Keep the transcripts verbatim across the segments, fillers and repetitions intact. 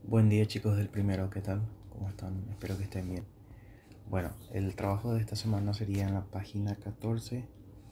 Buen día chicos del primero, ¿qué tal? ¿Cómo están? Espero que estén bien. Bueno, el trabajo de esta semana sería en la página catorce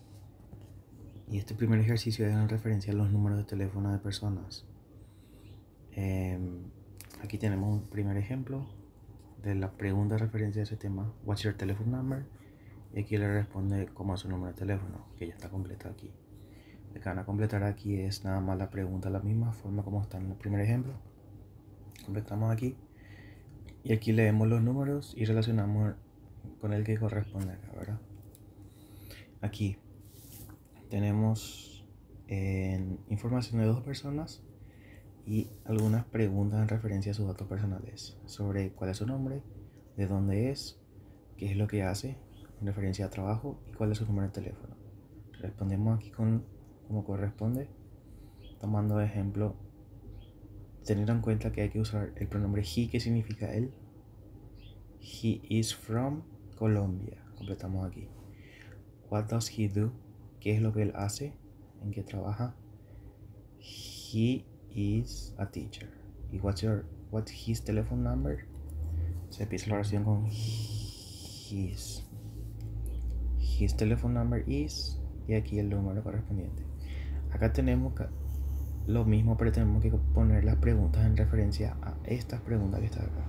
y este primer ejercicio es en referencia a los números de teléfono de personas. Eh, aquí tenemos un primer ejemplo de la pregunta de referencia a ese tema, What's your telephone number? Y aquí le responde cómo es su número de teléfono, que ya está completo aquí. Lo que van a completar aquí es nada más la pregunta, la misma forma como está en el primer ejemplo. Completamos aquí. Y aquí leemos los números y relacionamos con el que corresponde acá, ¿verdad? Aquí tenemos eh, información de dos personas y algunas preguntas en referencia a sus datos personales, sobre cuál es su nombre, de dónde es, qué es lo que hace, en referencia a trabajo y cuál es su número de teléfono. Respondemos aquí con como corresponde, tomando de ejemplo, tener en cuenta que hay que usar el pronombre he, que significa él. He is from Colombia. Completamos aquí. What does he do? ¿Qué es lo que él hace? ¿En qué trabaja? He is a teacher. ¿Y what's your, what's his telephone number? Se empieza la oración con his. His telephone number is. Y aquí el número correspondiente. Acá tenemos lo mismo, pero tenemos que poner las preguntas en referencia a estas preguntas que están acá.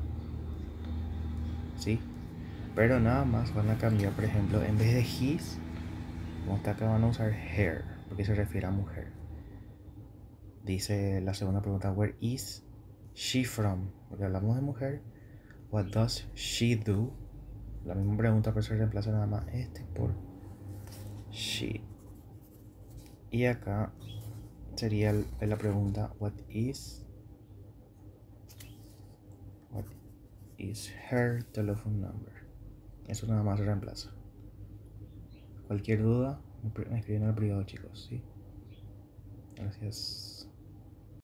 ¿Sí? Pero nada más van a cambiar, por ejemplo, en vez de his, como está acá, van a usar her, porque se refiere a mujer. Dice la segunda pregunta, where is she from? Porque hablamos de mujer. What does she do? La misma pregunta, pero se reemplaza nada más este por she. Y acá sería la pregunta, what is what is her telephone number? Eso nada más se reemplaza. Cualquier duda, me escriben al privado, chicos, ¿sí? Gracias.